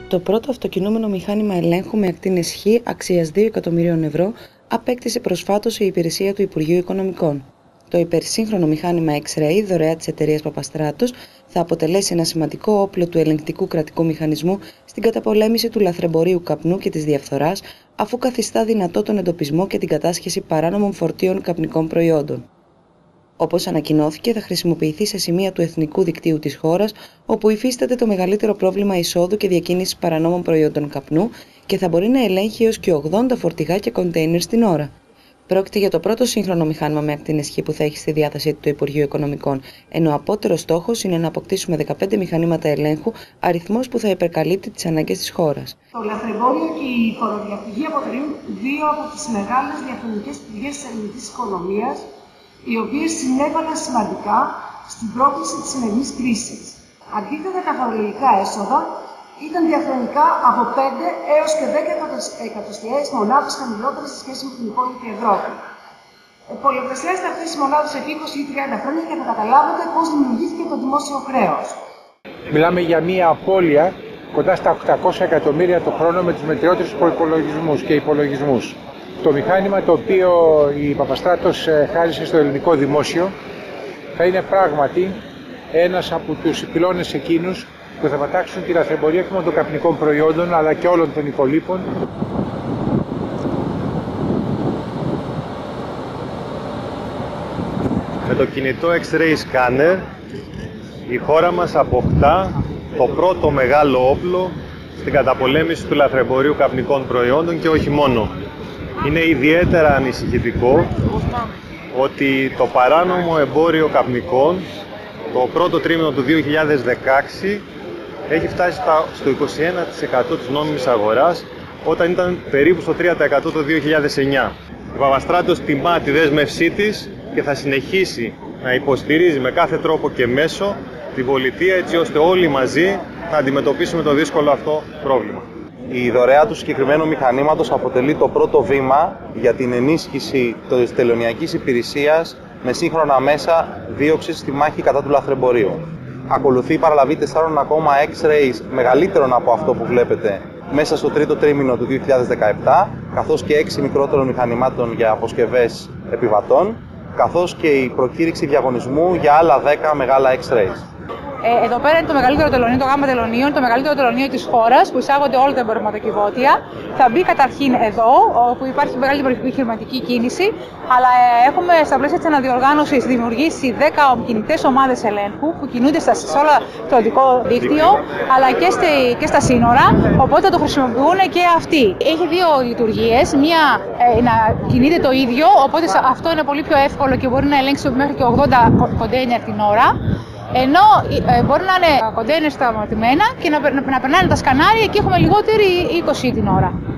Το πρώτο αυτοκινούμενο μηχάνημα ελέγχου με ακτίνες Χ αξίας 2 εκατομμυρίων ευρώ απέκτησε προσφάτως η υπηρεσία του Υπουργείου Οικονομικών. Το υπερσύγχρονο μηχάνημα X-Ray, δωρεά της εταιρείας Παπαστράτος, θα αποτελέσει ένα σημαντικό όπλο του ελεγκτικού κρατικού μηχανισμού στην καταπολέμηση του λαθρεμπορίου καπνού και της διαφθοράς, αφού καθιστά δυνατό τον εντοπισμό και την κατάσχεση παράνομων φορτίων καπνικών προϊόντων. Όπως ανακοινώθηκε, θα χρησιμοποιηθεί σε σημεία του εθνικού δικτύου της χώρας, όπου υφίσταται το μεγαλύτερο πρόβλημα εισόδου και διακίνησης παρανόμων προϊόντων καπνού και θα μπορεί να ελέγχει έως και 80 φορτηγά και κοντέινερ την ώρα. Πρόκειται για το πρώτο σύγχρονο μηχάνημα με ακτίνες Χ που θα έχει στη διάθεσή του το Υπουργείο Οικονομικών, ενώ απότερος στόχος είναι να αποκτήσουμε 15 μηχανήματα ελέγχου, αριθμός που θα υπερκαλύπτει τις ανάγκες της χώρας. Το λαθρεμπόριο και η φοροδιαφυγή αποτελούν δύο από τις μεγάλες διαφορετικές πηγές της ελληνικής οικονομίας, οι οποίες συνέβαλαν σημαντικά στην πρόκληση της σημερινής κρίσης. Αντίθετα, τα φορολογικά έσοδα ήταν διαχρονικά από 5 έως και 10 εκατοστιαίες μονάδες χαμηλότερες σε σχέση με την υπόλοιπη Ευρώπη. Πολλαπλασιάστε αυτές τις μονάδες επί 20 ή 30 χρόνια και θα καταλάβετε πώς δημιουργήθηκε το δημόσιο χρέος. Μιλάμε για μια απώλεια κοντά στα 800 εκατομμύρια το χρόνο με τους μετριότερους προϋπολογισμούς και υπολογισμούς. Το μηχάνημα το οποίο η Παπαστράτος χάρισε στο ελληνικό δημόσιο θα είναι πράγματι ένας από τους πυλώνες εκείνους που θα πατάξουν τη λαθρεμπορία όχι μόνο των καπνικών προϊόντων αλλά και όλων των υπολείπων. Με το κινητό X-Ray Scanner η χώρα μας αποκτά το πρώτο μεγάλο όπλο στην καταπολέμηση του λαθρεμπορίου καπνικών προϊόντων και όχι μόνο. Είναι ιδιαίτερα ανησυχητικό ότι το παράνομο εμπόριο καπνικών το πρώτο τρίμηνο του 2016 έχει φτάσει στο 21% της νόμιμης αγοράς, όταν ήταν περίπου στο 3% το 2009. Η Παπαστράτος τιμά τη δέσμευσή της και θα συνεχίσει να υποστηρίζει με κάθε τρόπο και μέσο την πολιτεία, έτσι ώστε όλοι μαζί να αντιμετωπίσουμε το δύσκολο αυτό πρόβλημα. Η δωρεά του συγκεκριμένου μηχανήματος αποτελεί το πρώτο βήμα για την ενίσχυση της τελωνειακής υπηρεσίας με σύγχρονα μέσα δίωξης στη μάχη κατά του λαθρεμπορίου. Ακολουθεί η παραλαβή 4 ακόμα X-rays μεγαλύτερων από αυτό που βλέπετε μέσα στο τρίτο τρίμηνο του 2017, καθώς και 6 μικρότερων μηχανημάτων για αποσκευές επιβατών, καθώς και η προκήρυξη διαγωνισμού για άλλα 10 μεγάλα X-rays. Εδώ πέρα είναι το μεγαλύτερο τελωνείο, το γάμα τελωνίων, το μεγαλύτερο τελωνείο της χώρας που εισάγονται όλα τα εμπορευματοκιβώτια. Θα μπει καταρχήν εδώ, όπου υπάρχει μεγαλύτερη επιχειρηματική κίνηση, αλλά έχουμε στα πλαίσια της αναδιοργάνωσης δημιουργήσει 10 κινητές ομάδες ελέγχου που κινούνται σε όλο το οδικό δίκτυο, αλλά και στα σύνορα, οπότε το χρησιμοποιούν και αυτοί. Έχει δύο λειτουργίες, μία να κινείται το ίδιο, οπότε αυτό είναι πολύ πιο εύκολο και μπορεί να ελέγξει μέχρι και 80 κοντέινερ την ώρα. Ενώ μπορεί να είναι κοντέινερ σταματημένα και να περνάνε τα σκανάρια και έχουμε λιγότεροι 20 την ώρα.